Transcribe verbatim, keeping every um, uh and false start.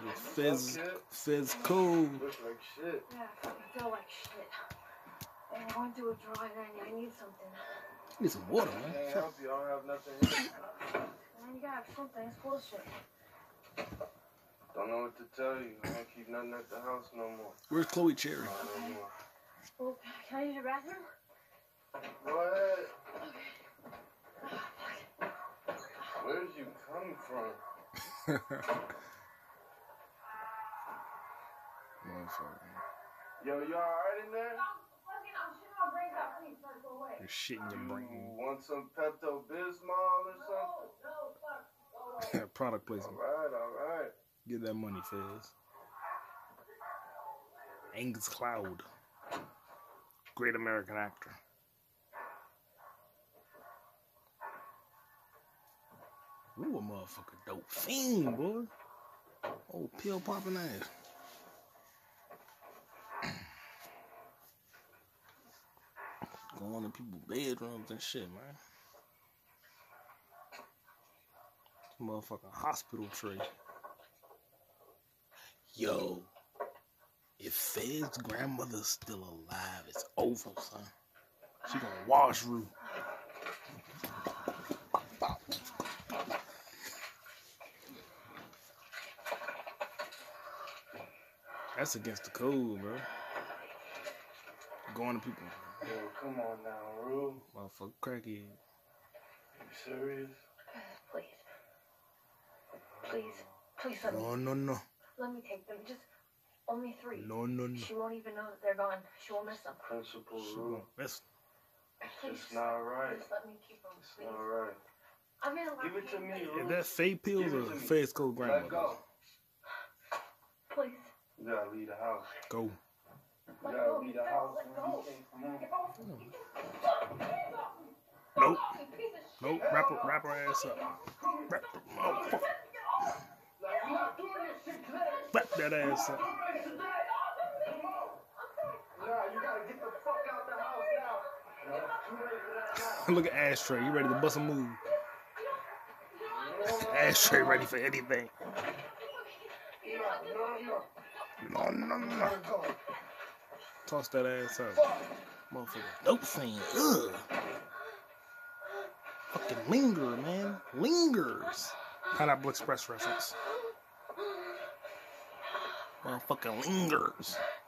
Fizz, Fizz cool. Looks like shit. Yeah, I feel like shit. I'm going through a dry and I need something. You need some water, man. I can't help you. I don't have nothing here. Man, you gotta have something. It's bullshit. Don't know what to tell you. I don't keep nothing at the house no more. Where's Chloe Cherry? No, no more. Well, can I use your bathroom? Go ahead. Okay. Where'd you come from? Motherfucker. Yo, you alright in there? You're shitting your brain. You want some Pepto-Bismol or something? Product placement. Alright, alright. Get that money, Fizz. Angus Cloud. Great American actor. Ooh, a motherfucker dope fiend, boy. Oh, pill popping ass. Going to people's bedrooms and shit, man. Motherfucking hospital tray. Yo, if Fiz's grandmother's still alive, it's over, son. She gonna wash Rue. That's against the code, bro. Going to people. Yo, come on now, Rue. Motherfucker crackhead. You serious? Please. Please. Please let me. No, no, no. Let me take them. Just only three. No, no, no. She won't even know that they're gone. She won't miss them. Principal She Rue. won't miss. Please. It's not right. Just let me keep them. It's Please. not right. I'm in a Give it to me, Rue. Is that fake pills Give it or to me. Fizz code Let grandmother? go. Please. You gotta leave the house. Go. You Let gotta go. leave the house. Let when go. you can't come home. Get off me. Nope. You piece of shit. Nope. Wrap her, wrap her ass up. Wrap, motherfucker. Like, I'm not doing this shit today. Wrap that ass up. Nah, you gotta get the fuck out the house now. No, it's too late for that now. Look at Ashtray. You ready to bust a move? Ashtray ready for anything. No, no, No, no. no, no. Toss that ass up. Motherfucker. Dope fiend. Ugh. Fucking linger, man. Lingers. Pineapple Express reference. Motherfucking lingers.